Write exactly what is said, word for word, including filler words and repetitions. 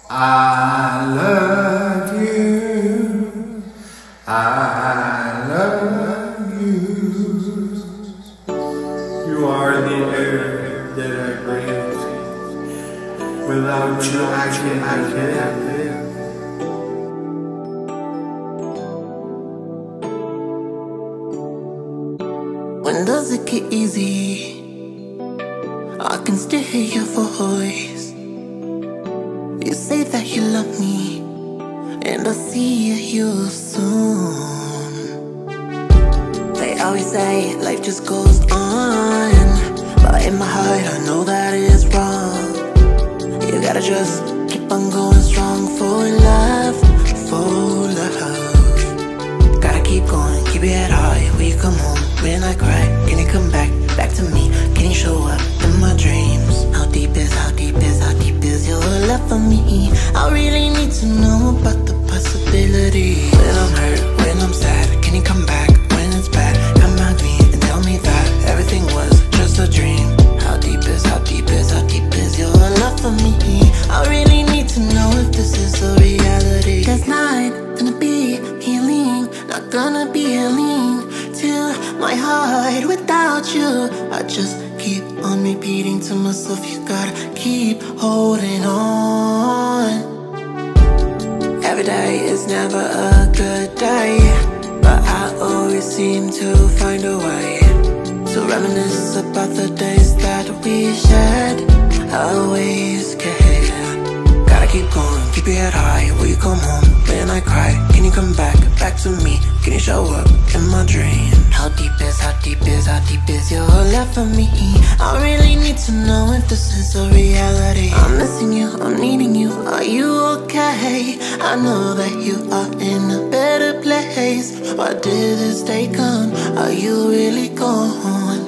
I love you, I love you. You are the air that I breathe. Without you I can't live. When does it get easy? I can still hear your voice. You say that you love me, and I'll see you soon. They always say life just goes on, but in my heart I know that it's wrong. You gotta just keep on going strong for love, for love. Gotta keep going, keep your head high. Will you come home when I cry? Can you come back, back to me? Can you show up in my dreams? How deep is, how deep is, how deep is your love for me? I really need to know about the possibility. When I'm hurt, when I'm sad, can you come back when it's bad? Come back me and tell me that everything was just a dream. How deep is, how deep is, how deep is your love for me? I really need to know if this is a reality. There's not gonna be healing, not gonna be healing to my heart without you. I just keep on repeating to myself, you gotta keep holding on. Every day is never a good day, but I always seem to find a way to reminisce about the days that we shared. Always care. Gotta keep going, keep your head high. Will you come home when I cry? Can you come back, back to me? Can you show up in my dream? How deep is, how deep is, how deep is your love for me? I really need to know if this is a reality. I'm missing you, I'm needing you. Are you okay? I know that you are in a better place. Why did this day come? Are you really gone?